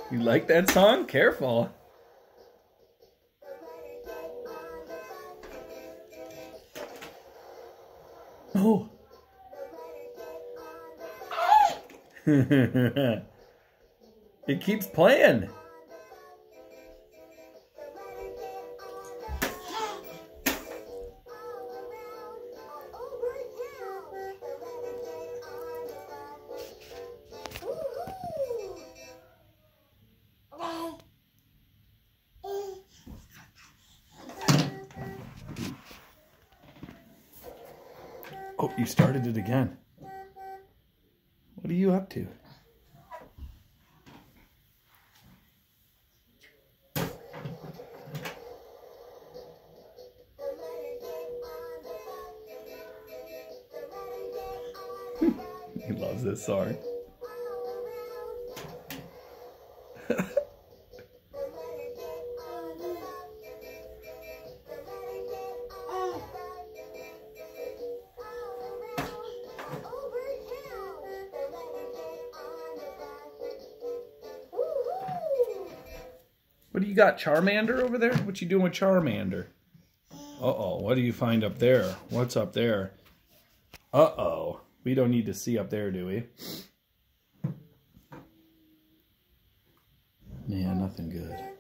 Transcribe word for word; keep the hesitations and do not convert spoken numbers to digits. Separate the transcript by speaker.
Speaker 1: You like that song? Careful. Oh. It keeps playing. Oh, you started it again. What are you up to? He loves this song. What do you got, Charmander over there? What you doing with Charmander? Uh-oh, what do you find up there? What's up there? Uh-oh. We don't need to see up there, do we? Yeah, nothing good.